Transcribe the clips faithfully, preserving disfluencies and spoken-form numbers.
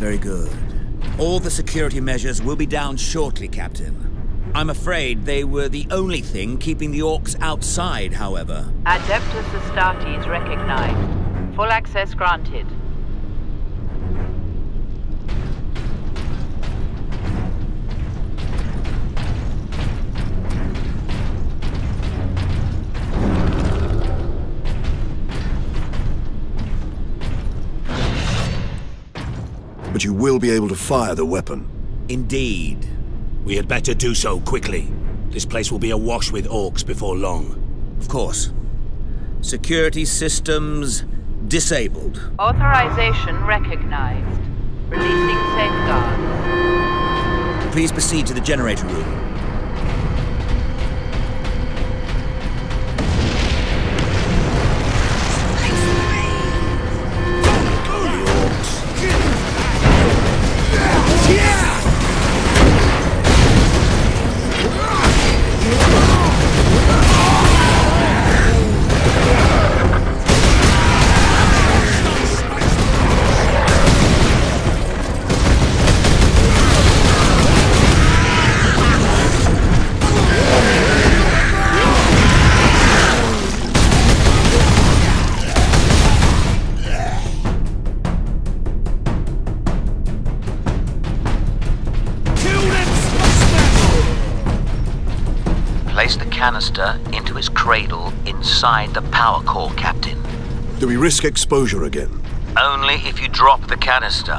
Very good. All the security measures will be down shortly, Captain. I'm afraid they were the only thing keeping the orcs outside, however. Adeptus Astartes recognized. Full access granted. But you will be able to fire the weapon. Indeed. We had better do so quickly. This place will be awash with orcs before long. Of course. Security systems disabled. Authorization recognized. Releasing safeguards. Please proceed to the generator room. Place the canister into its cradle inside the power core, Captain. Do we risk exposure again? Only if you drop the canister.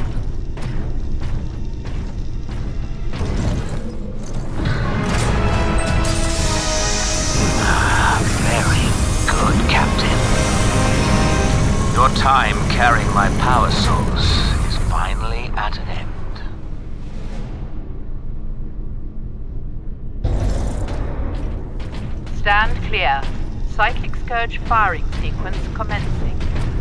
Ah, very good, Captain. Your time carrying my power source is finally at an end. Stand clear. Psychic Scourge firing sequence commencing.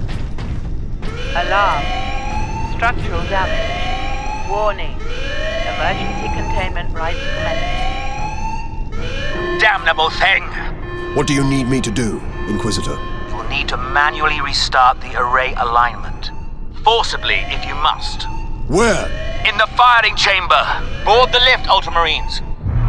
Alarm. Structural damage. Warning. Emergency containment rights commencing. Damnable thing! What do you need me to do, Inquisitor? You'll need to manually restart the array alignment. Forcibly, if you must. Where? In the firing chamber. Board the lift, Ultramarines.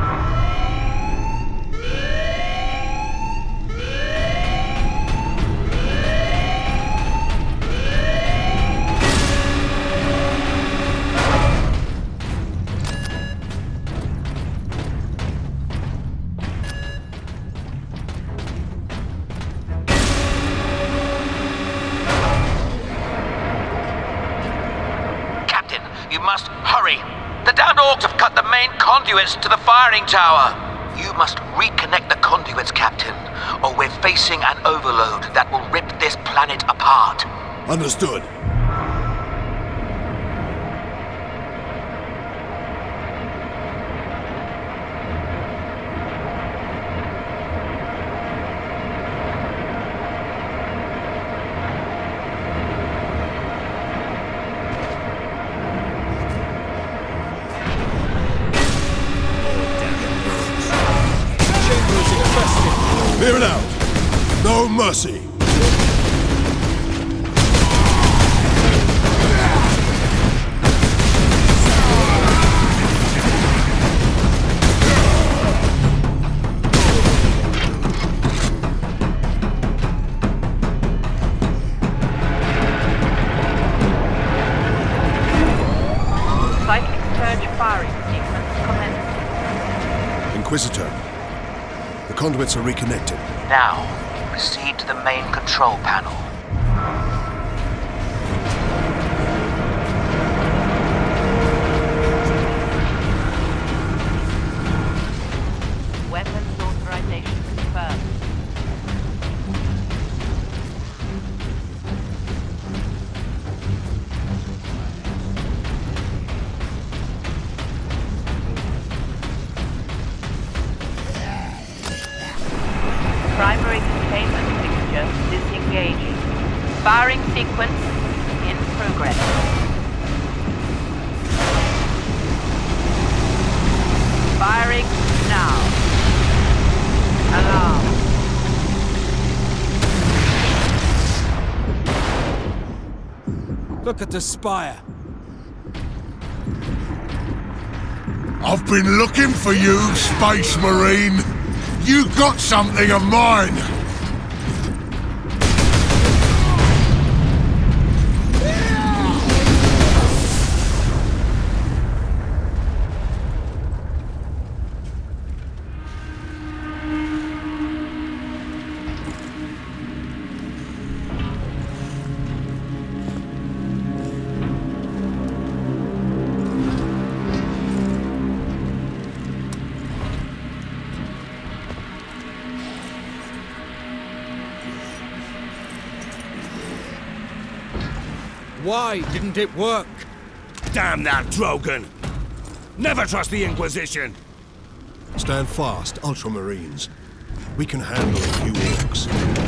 You must hurry. The damned orcs have cut the main conduits to the firing tower. You must reconnect the conduits, Captain, or we're facing an overload that will rip this planet apart. Understood. Clear it out. No mercy. Psychic Scourge firing sequence commencing. Inquisitor. The conduits are reconnected. Now, proceed to the main control panel. Weapons authorization confirmed. Primary containment fixture disengaging. Firing sequence in progress. Firing now. Alarm. Look at the spire. I've been looking for you, Space Marine. You got something of mine. Why didn't it work? Damn that Drogan! Never trust the Inquisition! Stand fast, Ultramarines. We can handle a few orcs.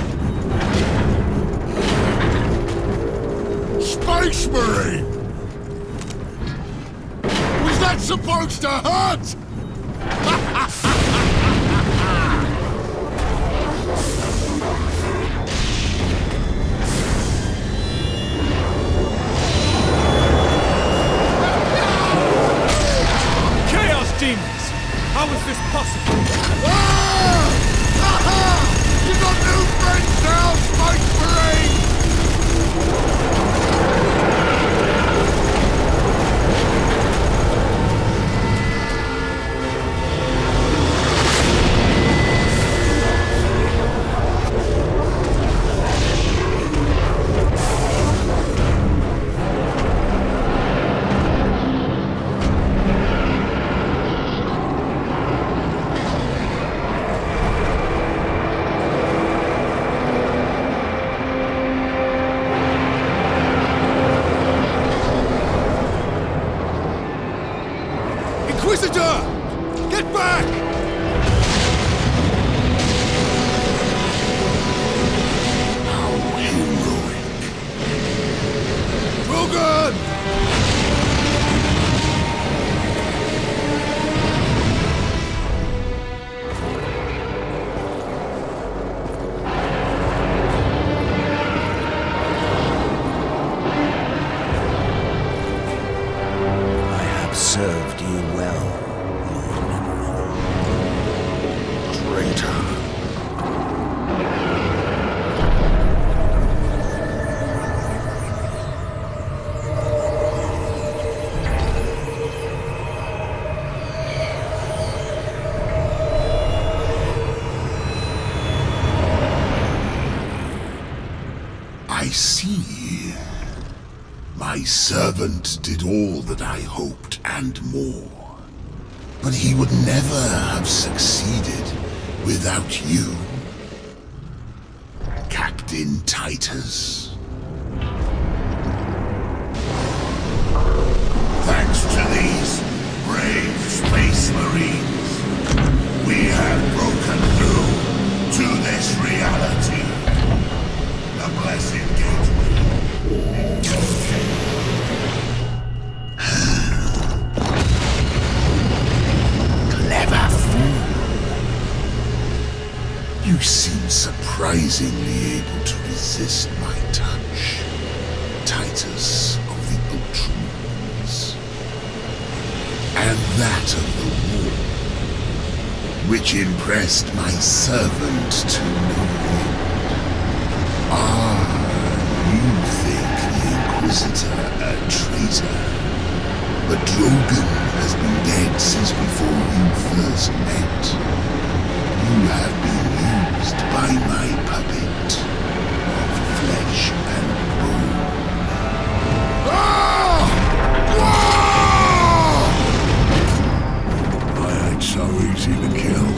Space Marine! Was that supposed to hurt? Demons! How is this possible? Ah! Aha! You got new friends now, Space Marine! Inquisitor! Get back! How heroic. Drogan! I have served you well, Traitor. I see. My servant did all that I hoped and more. But he would never have succeeded without you, Captain Titus. Thanks to these brave Space Marines, we have broken through to this reality. The blessed gateway. Clever fool. You seem surprisingly able to resist my touch, Titus of the Ultramarines. And that of the war, which impressed my servant to no end. Ah, you think the Inquisitor a traitor, but Drogan has been dead since before you first met. You have been used by my puppet of flesh and bone. Ah! Ah! I ain't so easy to kill.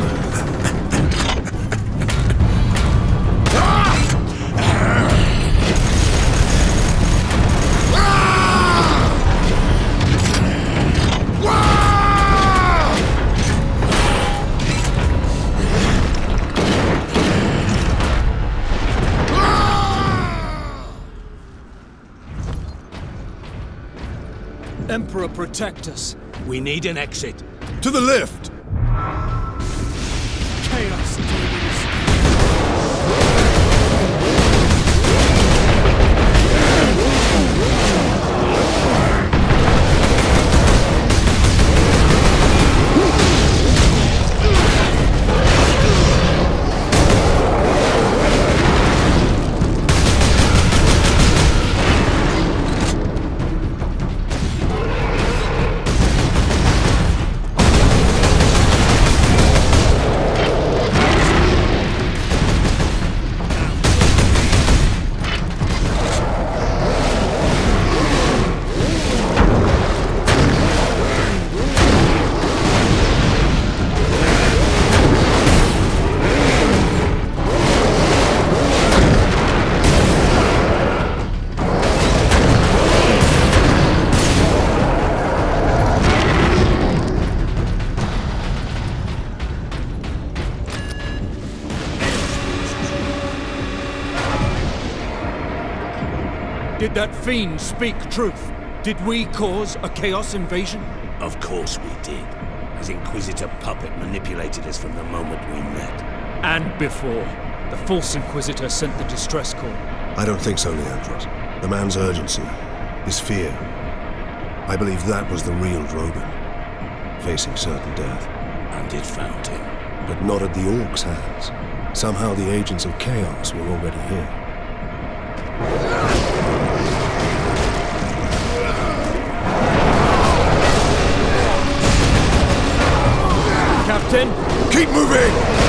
Emperor, protect us. We need an exit. To the lift! Chaos demons. Did that fiend speak truth? Did we cause a Chaos invasion? Of course we did. His Inquisitor puppet manipulated us from the moment we met. And before. The false Inquisitor sent the distress call. I don't think so, Leandros. The man's urgency, his fear. I believe that was the real Drogan, facing certain death. And it found him. But not at the Orcs' hands. Somehow the agents of Chaos were already here. Captain? Keep moving!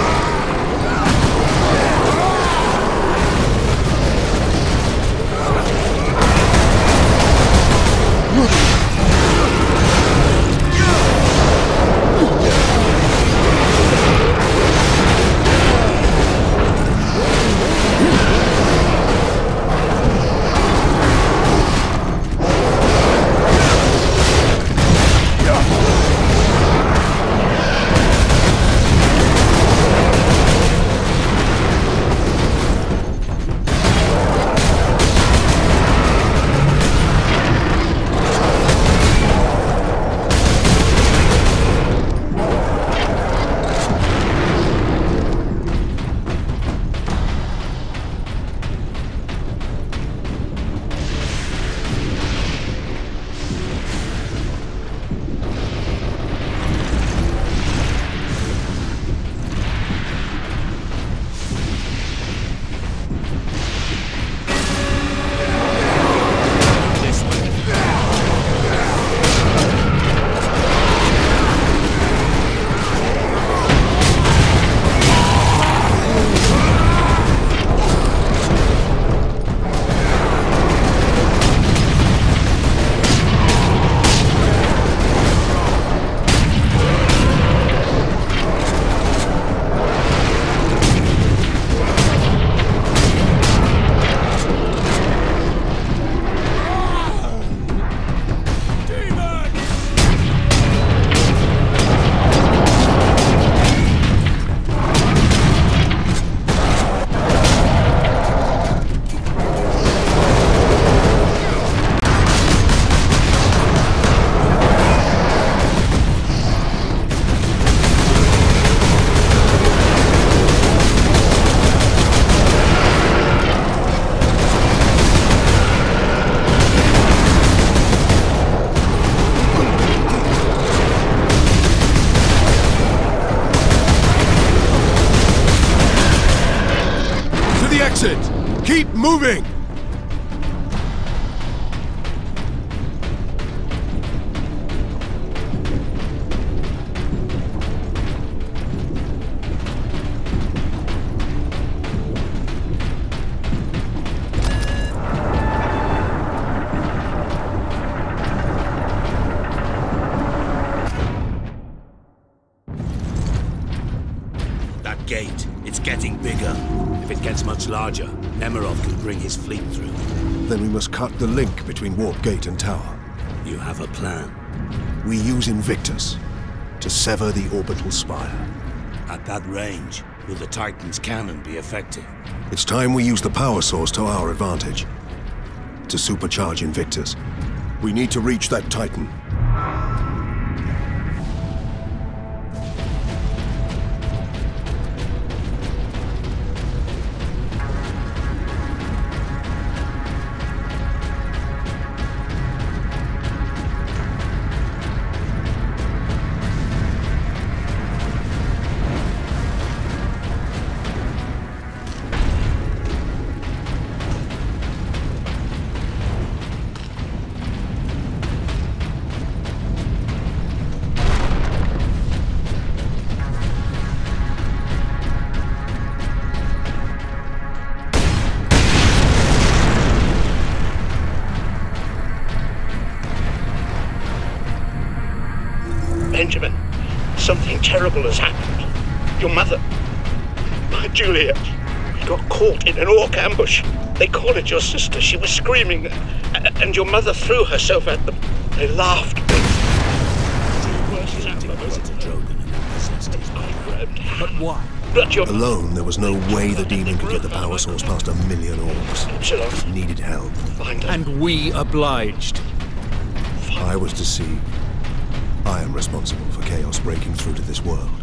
Keep moving! That gate, it's getting bigger. If it gets much larger, Nemirov could bring his fleet through. Then we must cut the link between Warp Gate and Tower. You have a plan? We use Invictus to sever the orbital spire. At that range, will the Titan's cannon be effective? It's time we use the power source to our advantage. To supercharge Invictus, we need to reach that Titan. Benjamin, something terrible has happened. Your mother, my Juliet, we got caught in an orc ambush. They called it your sister. She was screaming, and your mother threw herself at them. They laughed. Inquisitor Drogan and possessed his But why? But you're... Alone, there was no way the demon could get the power source past a million orcs. Epsilon. It needed help. Find her. And we obliged. I was deceived. I am responsible for chaos breaking through to this world.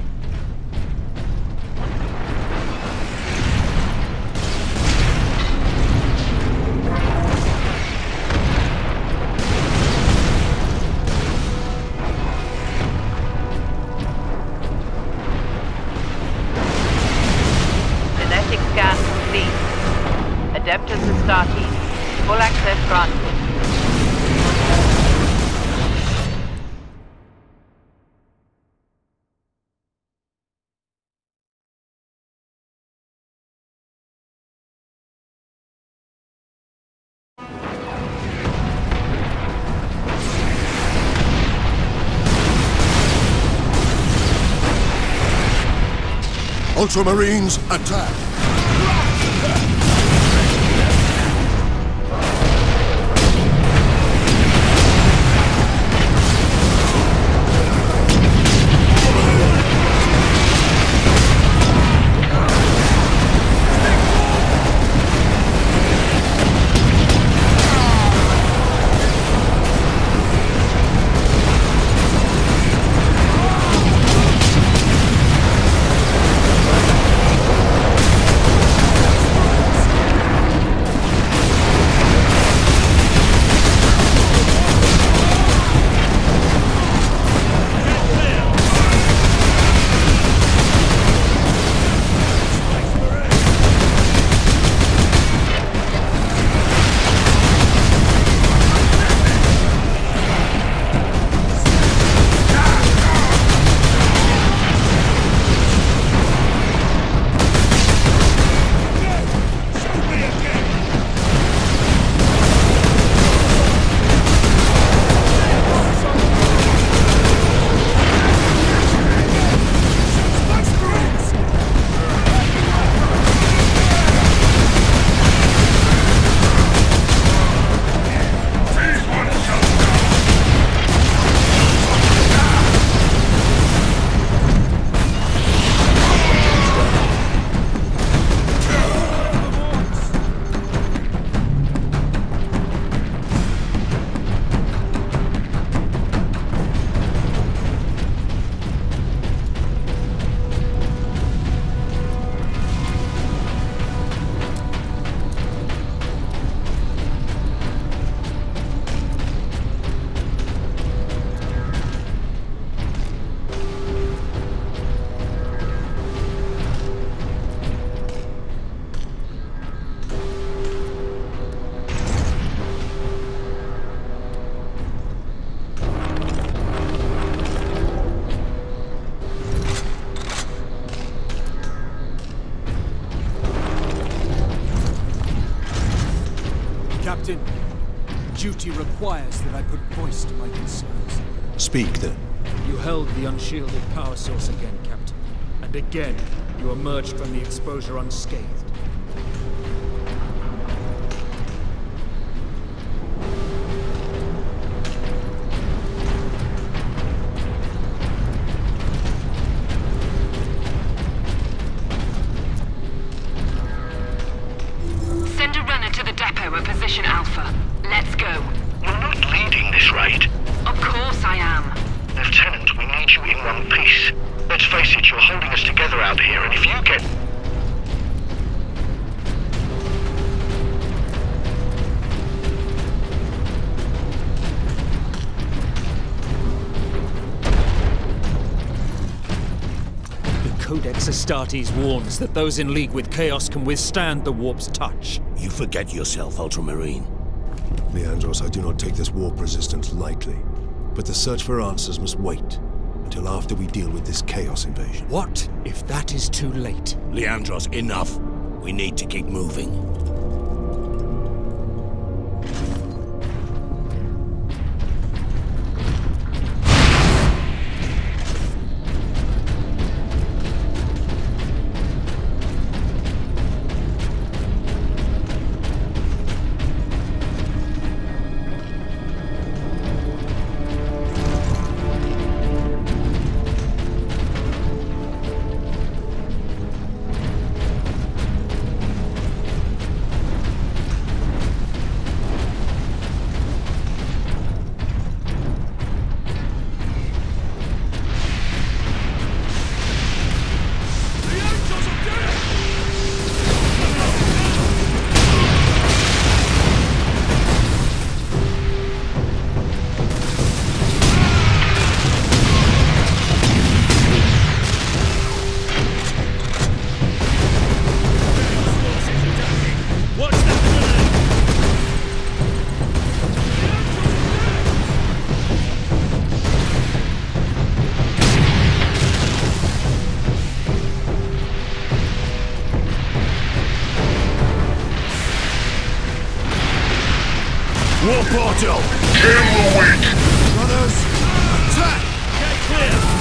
Genetic scan complete. Adeptus Astartes. Full access granted. Ultramarines, attack! Captain, duty requires that I put voice to my concerns. Speak, then. You held the unshielded power source again, Captain. And again, you emerged from the exposure unscathed. Send a runner to the depot at position Alpha. Let's go. You're not leading this raid. Of course I am. Lieutenant, we need you in one piece. Let's face it, you're holding us together out here, and if you get... The Codex Astartes warns that those in league with Chaos can withstand the warp's touch. You forget yourself, Ultramarine. Leandros, I do not take this warp resistance lightly. But the search for answers must wait until after we deal with this Chaos invasion. What if that is too late? Leandros, enough. We need to keep moving. War portal! Kill the weak! Brothers, attack! Get clear!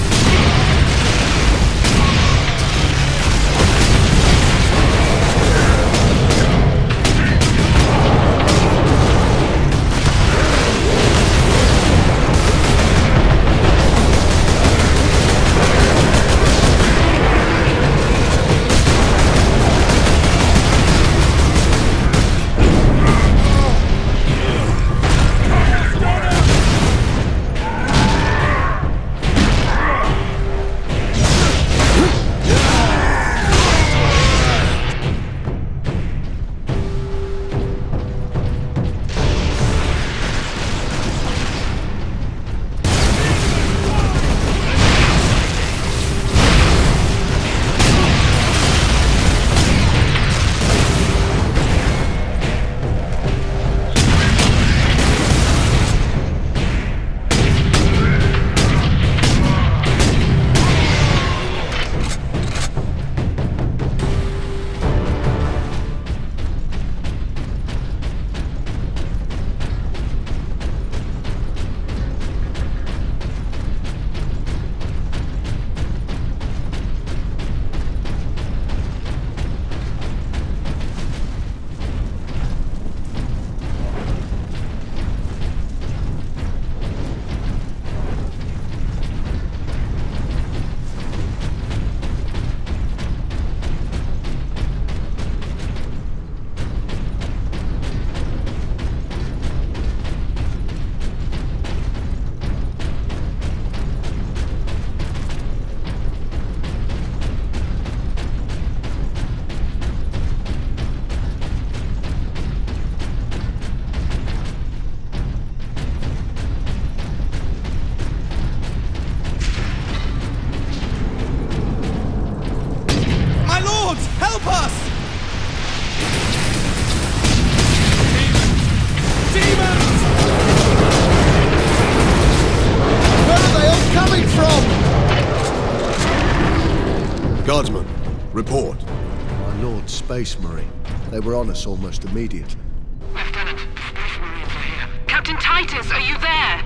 Guardsman, report. My Lord, Space Marine. They were on us almost immediately. Lieutenant, Space Marines are here. Captain Titus, are you there?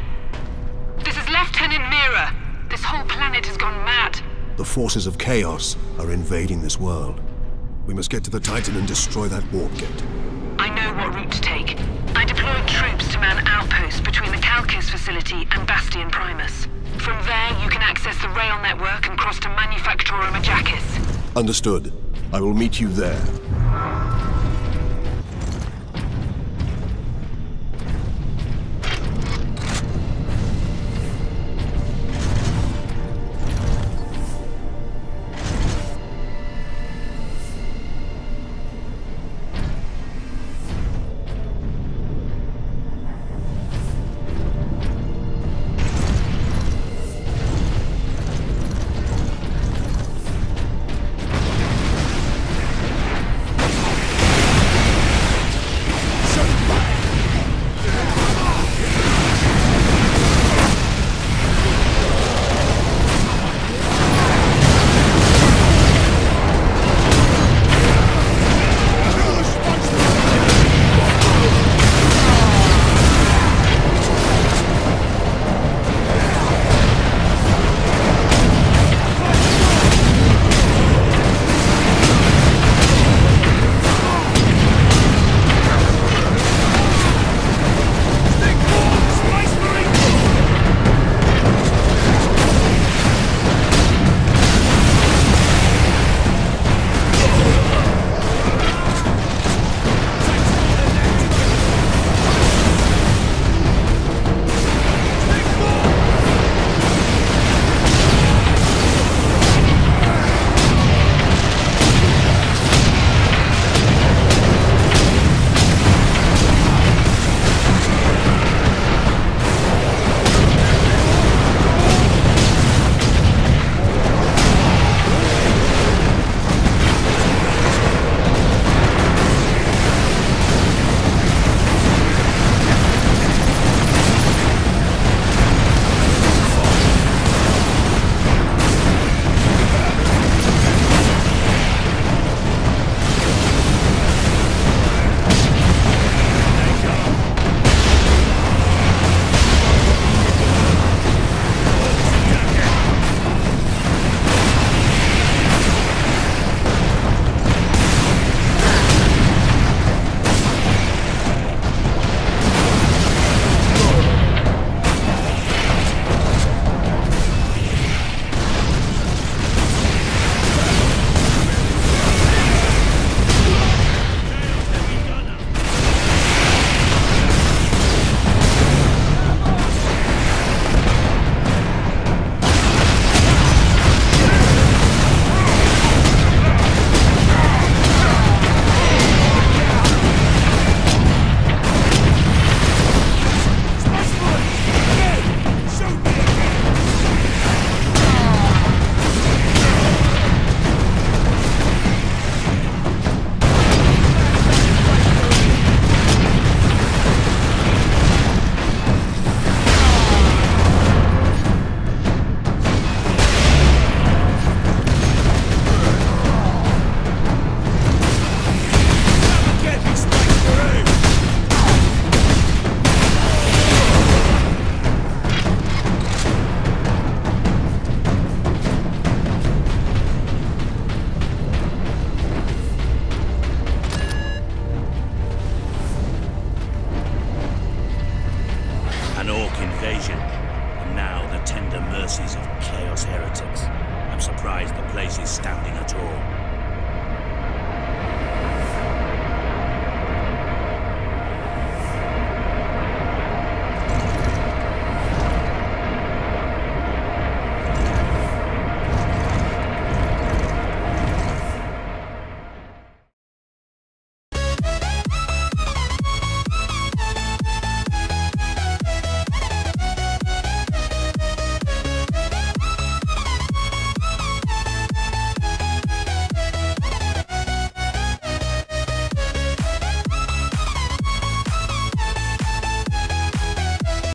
This is Lieutenant Mira. This whole planet has gone mad. The forces of chaos are invading this world. We must get to the Titan and destroy that warp gate. I know what route to take. I deployed troops to man outposts between the Calcus facility and Bastion Primus. From there, you can access the rail network and cross to Manufactorum Ajakis. Understood. I will meet you there.